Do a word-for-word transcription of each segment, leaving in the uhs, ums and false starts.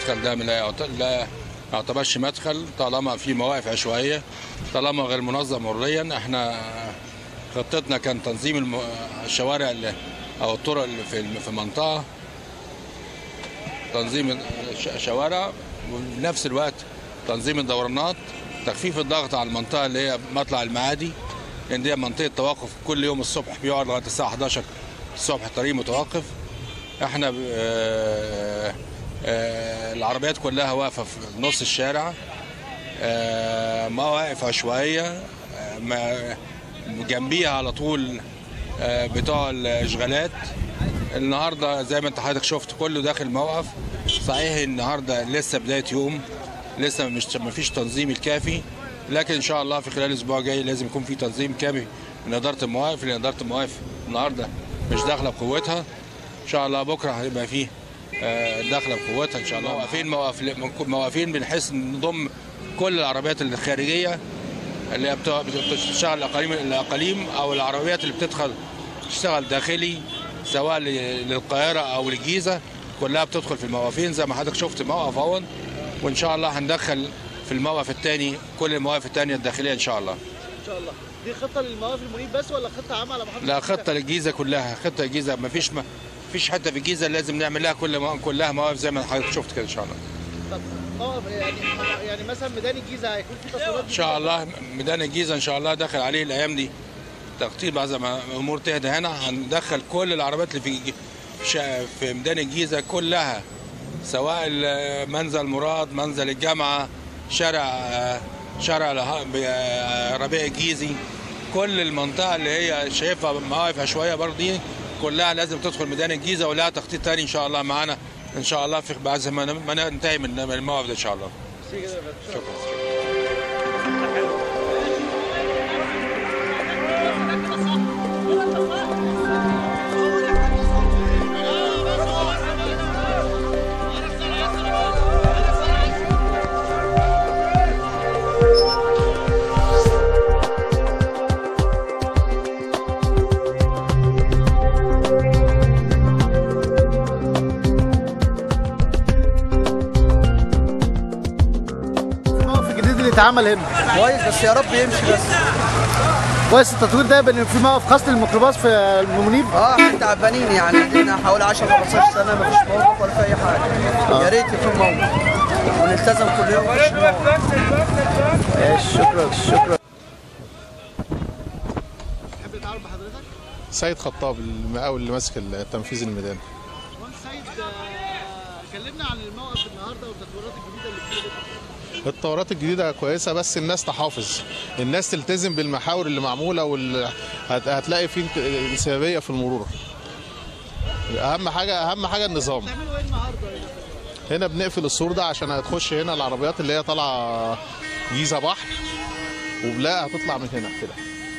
المدخل ده لا لا يعتبرش مدخل طالما في مواقف عشوائيه، طالما غير منظم مروريا. احنا خطتنا كان تنظيم الشوارع او الطرق اللي في في المنطقه، تنظيم الشوارع، وفي نفس الوقت تنظيم الدورانات، تخفيف الضغط على المنطقه اللي هي مطلع المعادي، لان دي منطقه توقف كل يوم الصبح بيقعد لغايه الساعه احداشر الصبح الطريق متوقف. احنا آه آه العربيات كلها واقفه في نص الشارع، آه مواقف عشوائيه، آه جنبيها على طول آه بتوع الاشغالات. النهارده زي ما انت حضرتك شفت كله داخل موقف. صحيح النهارده لسه بدايه يوم، لسه مش ما فيش تنظيم الكافي، لكن ان شاء الله في خلال الاسبوع الجاي لازم يكون في تنظيم كامل من اداره المواقف، لان اداره المواقف النهارده مش داخله بقوتها. ان شاء الله بكره هيبقى فيه داخله بقوتها ان شاء الله. موقفين موقفين بنحس نضم كل العربيات الخارجيه اللي بتشتغل الاقاليم الاقاليم او العربيات اللي بتدخل تشتغل داخلي سواء للقاهره او للجيزه، كلها بتدخل في الموقفين زي ما حضرتك شفت الموقف اهون. وان شاء الله هندخل في الموقف الثاني كل المواقف الثانيه الداخليه ان شاء الله. ان شاء الله. دي خطه للمواقف المنيب بس ولا خطه عامه على محافظه؟ لا، خطه للجيزه كلها، خطه للجيزه. ما فيش ما فيش حته في الجيزه لازم نعمل لها كل مواقف كلها مواقف زي ما حضرتك شفت كده ان شاء الله. طب موقف يعني يعني مثلا ميدان الجيزه هيكون في تصويرات ان شاء الله. ميدان الجيزه ان شاء الله داخل عليه الايام دي تخطيط بعد ما الامور تهدى هنا، هندخل كل العربيات اللي في في ميدان الجيزه كلها، سواء منزل مراد، منزل الجامعه، شارع شارع ربيع الجيزي، كل المنطقه اللي هي شايفها مواقف عشوائيه برضه دي كلها لازم تدخل ميدان الجيزه، ولها تخطيط ثاني ان شاء الله معانا ان شاء الله في بعد ما ننتهي من الموقف ده ان شاء الله. شكرا. اتعمل هنا كويس، بس يا رب يمشي. بس كويس التطوير ده بان في موقف خاص للميكروباص في المنيب. اه احنا تعبانين يعني، عندنا حوالي عشرة خمستاشر سنه ما فيش موقف ولا في اي حاجه. آه. يا ريت يكون موقف ونلتزم كل يوم. ماشي، شكرا شكرا. تحب تتعرف بحضرتك؟ سيد خطاب، المقاول اللي ماسك التنفيذ الميدان. باشمهندس سيد، كلمنا عن الموقف النهارده والتطورات الجديده اللي فيه. التطورات الجديده كويسه، بس الناس تحافظ، الناس تلتزم بالمحاور اللي معموله، وال... هتلاقي في انسيابيه في المرور. اهم حاجه اهم حاجه النظام. بتعملوا ايه النهارده هنا؟ هنا بنقفل السور ده عشان هتخش هنا العربيات اللي هي طالعه جيزه بحر، وبلا هتطلع من هنا كده.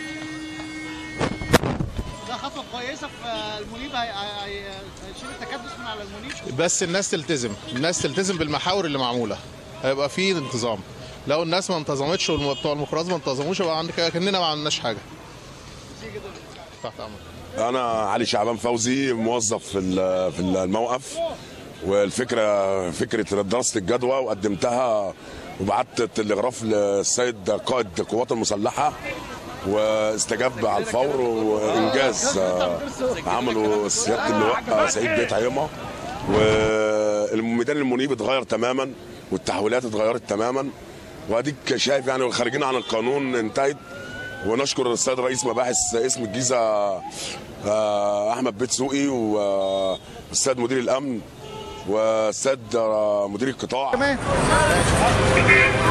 ده خطوه كويسه في المنيب، هيشيل التكدس من على المنيب. بس الناس تلتزم، الناس تلتزم بالمحاور اللي معموله، هيبقى في انتظام. لو الناس ما انتظمتش وبتوع الميكروباص ما انتظموش يبقى عندك كاننا ما عملناش حاجه. تحت امرك. انا علي شعبان فوزي، موظف في في الموقف، والفكره فكره دراسه الجدوى وقدمتها وبعت التلغراف للسيد قائد القوات المسلحه، واستجاب على الفور، وانجاز عمله سياده اللواء سعيد بيه طعيمه. والميدان المنيب اتغير تماما والتحويلات اتغيرت تماما، واديك شايف يعني خارجين عن القانون انتهت. ونشكر السيد رئيس مباحث اسم الجيزه احمد بيت سوقي، والسيد مدير الامن، والسيد مدير القطاع.